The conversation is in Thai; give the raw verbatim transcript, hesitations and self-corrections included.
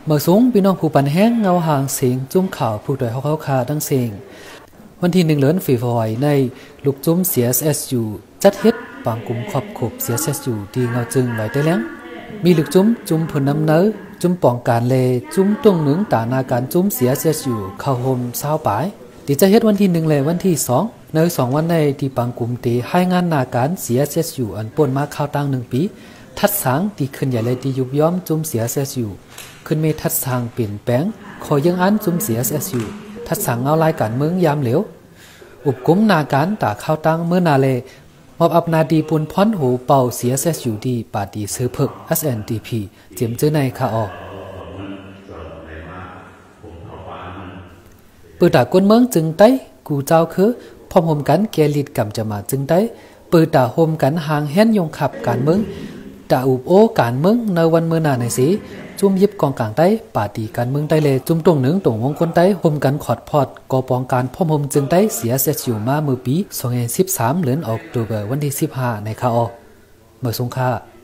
เมื่อสูงพี่น้องผู้ปันแห้งเงาหางเสียงจุ้มข่าวผู้โดยเขาเขาคาดังเสียงวันที่หนึ่งเดือนฝีฝอยในลูกจุ้ม ซี เอส เอส ยู จัดเฮ็ดปางกลุ่มขอบขบ ซี เอส เอส ยู ที่เงาจึงไหลได้แล้วมีลูกจุ้มจุ้มผลน้ำเนื้อจุ้มปองการเลจุ้มตรงหนึ่งตานาการจุ้ม ซี เอส เอส ยู เข้าโฮมเศร้าปลายที่จะเฮ็ดวันที่หนึ่งเลยวันที่สองในสองวันในที่ปางกลุ่มตีให้งานนาการ ซี เอส เอส ยู อันป่นมาข้าวตั้งหนึ่งปีทัดสางที่ขึ้นใหญ่เลยที่ยุบย้อมจุ้ม ซี เอส เอส ยู ขึ้นมีทัดสางเปลี่ยนแปลงขอยังอันจุ้ม ซี เอส เอส ยู ทัดสางเงารายการเมืองยามเหลวอุบกุมนาการตาข้าวตั้งเมื่อนาเลมอบอับนาดีปุนพ้อนหูเป่า ซี เอส เอส ยู ดีปาดีซื้อเพิก เอส เอ็น ดี พี เจียมจื้อในคาออกปือตากวนเมืองจึงไต้กูเจ้าคือพร้อมห่มกันแกลิดกำจะมาจึงไต้ปือตาห่มกันหางแห่นยงขับการเมืองตาอุบโอการเมืองในวันเมื่อนาในสีจุ่มยิบกองกลางใต้ปาดีการเมืองใต้เลจุ่มตรงหนึ่งตรงวงคนใต้ห่มกันขอดพอดกอปองการพร้อมห่มจึงไต้เสียเสร็จอยู่มาเมื่อปีสองพันสิบสามเดือนออกตุลาวันที่สิบห้าในคาออเมื่อสงค่า